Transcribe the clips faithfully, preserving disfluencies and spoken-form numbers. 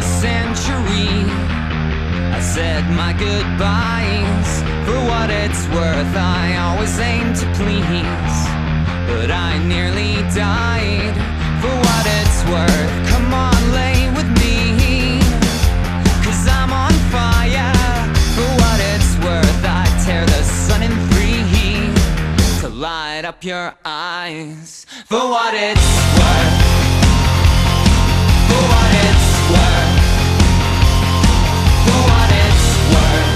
century. I said my goodbyes. For what it's worth, I always aim to please, but I nearly died. For what it's worth, come on, lay with me, 'cause I'm on fire. For what it's worth, I tear the sun in three to light up your eyes. For what it's worth, for what it's worth, for what it's worth,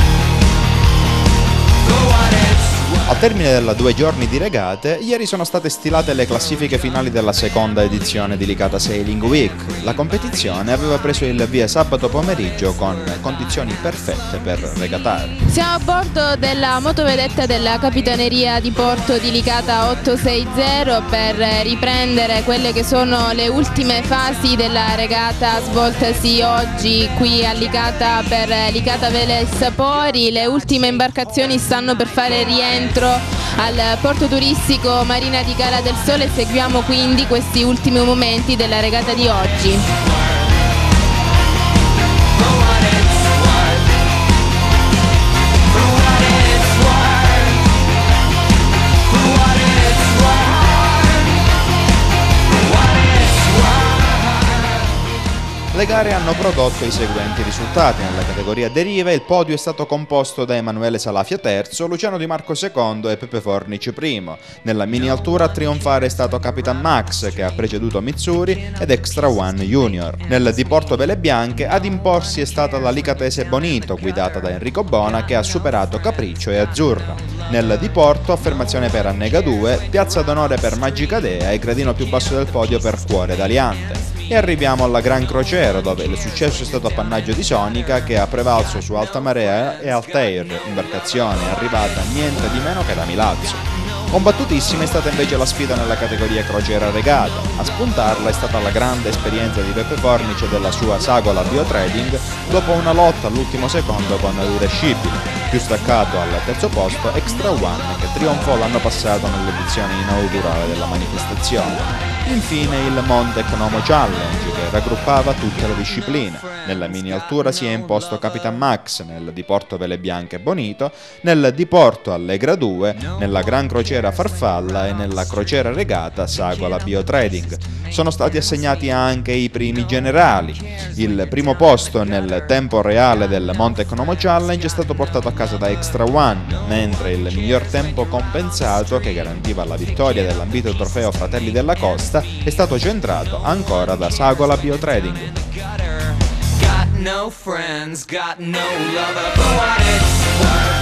for what it's worth. Al termine della due giorni di regate, ieri sono state stilate le classifiche finali della seconda edizione di Licata Sailing Week. La competizione aveva preso il via sabato pomeriggio con condizioni perfette per regatare. Siamo a bordo della motovedetta della Capitaneria di Porto di Licata ottocentosessanta per riprendere quelle che sono le ultime fasi della regata svoltasi oggi qui a Licata per Licata Vela e Sapori. Le ultime imbarcazioni stanno per fare rientro al porto turistico Marina di Cala del Sole. Seguiamo quindi questi ultimi momenti della regata di oggi. Le gare hanno prodotto i seguenti risultati. Nella categoria derive il podio è stato composto da Emanuele Salafia terzo, Luciano Di Marco secondo e Pepe Fornici primo. Nella mini altura a trionfare è stato Capitan Max, che ha preceduto Mitsuri ed Extra One Junior. Nel Diporto Vele Bianche ad imporsi è stata la Licatese Bonito, guidata da Enrico Bona, che ha superato Capriccio e Azzurra. Nel Diporto affermazione per Annega due, piazza d'onore per Magica Dea e gradino più basso del podio per Cuore d'Aliante. E arriviamo alla Gran Crociera, dove il successo è stato appannaggio di Sonica, che ha prevalso su Alta Marea e Altair, imbarcazione arrivata niente di meno che da Milazzo. Combattutissima è stata invece la sfida nella categoria crociera regata. A spuntarla è stata la grande esperienza di Pepe Fornici e della sua Sagola Biotrading dopo una lotta all'ultimo secondo con Lure Shipping. Più staccato al terzo posto Extra One, che trionfò l'anno passato nell'edizione inaugurale della manifestazione. Infine il Monte Economo Challenge, che raggruppava tutte le discipline. Nella mini altura si è imposto Capitan Max, nel Diporto Vele Bianche e Bonito, nel Diporto Allegra due, nella Gran Crociera Farfalla e nella Crociera Regata Sagola Biotrading. Sono stati assegnati anche i primi generali. Il primo posto nel tempo reale del Monte Economo Challenge è stato portato a casa da Extra One, mentre il miglior tempo compensato, che garantiva la vittoria dell'ambito trofeo Fratelli della Costa, è stato centrato ancora da Sagola Biotrading. Got no friends, got no lover, but what it's worth.